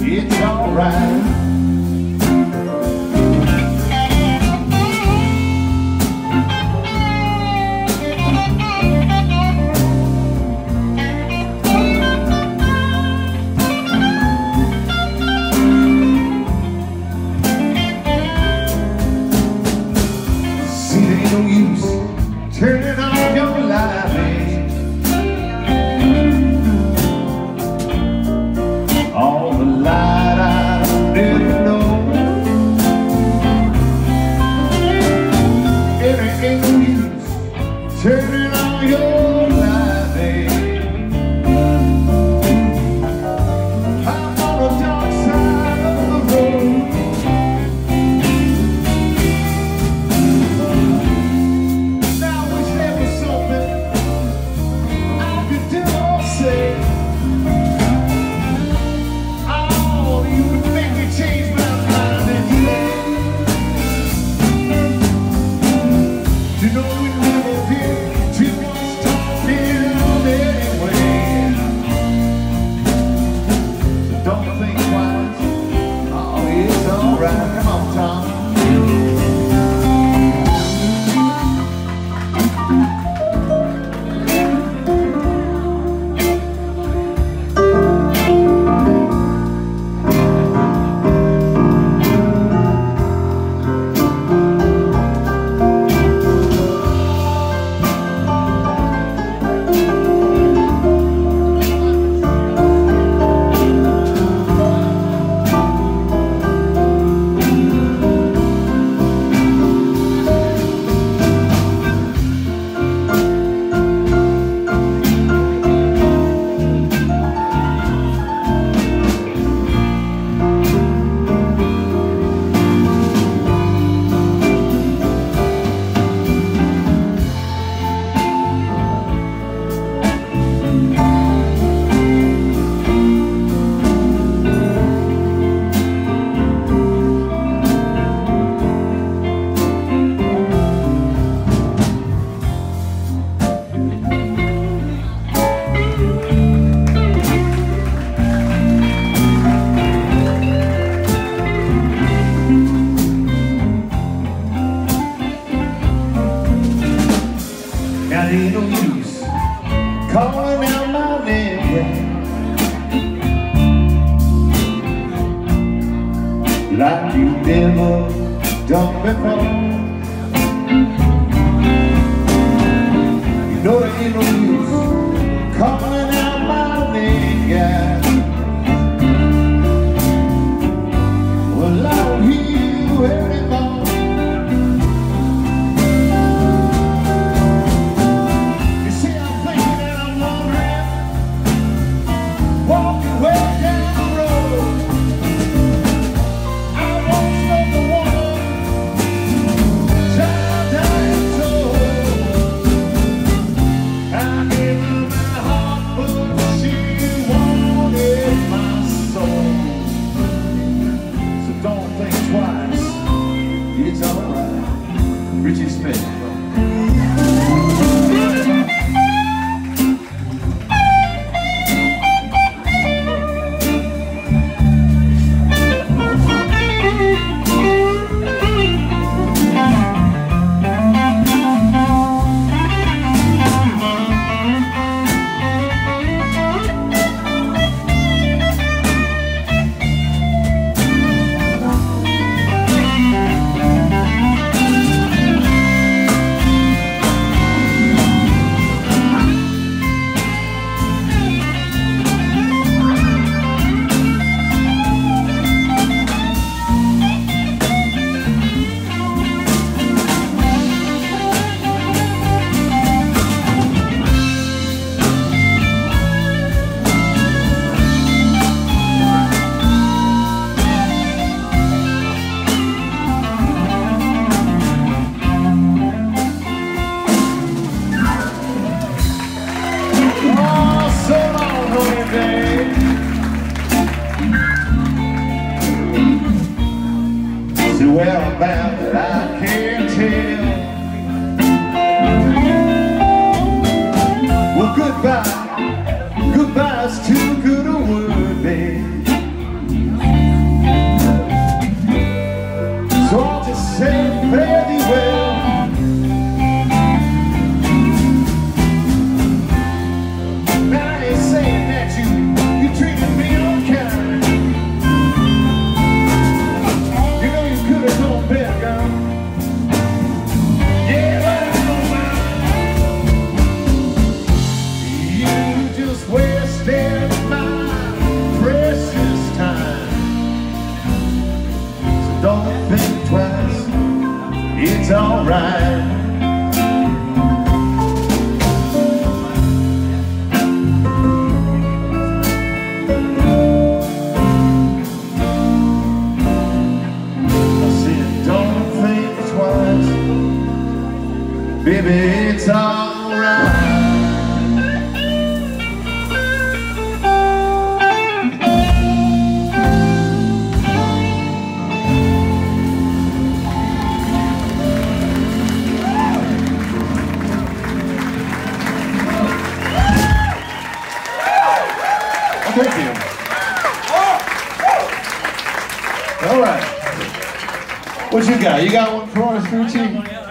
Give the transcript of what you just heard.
it's alright. No use turning off your light, all the light I never know. It ain't no use turning on your light, I'm on the dark side of the road. Come on, Tom. Ain't no use calling out my name like you never done before. You know there ain't no use calling out my name, guy. Well, I don't hear you anymore. It's alright. Richie Schmidt. Whereabouts that I can't tell. Well, goodbye, goodbye's too good a word, babe. good for you. All right. What you got? You got one for us, Richie?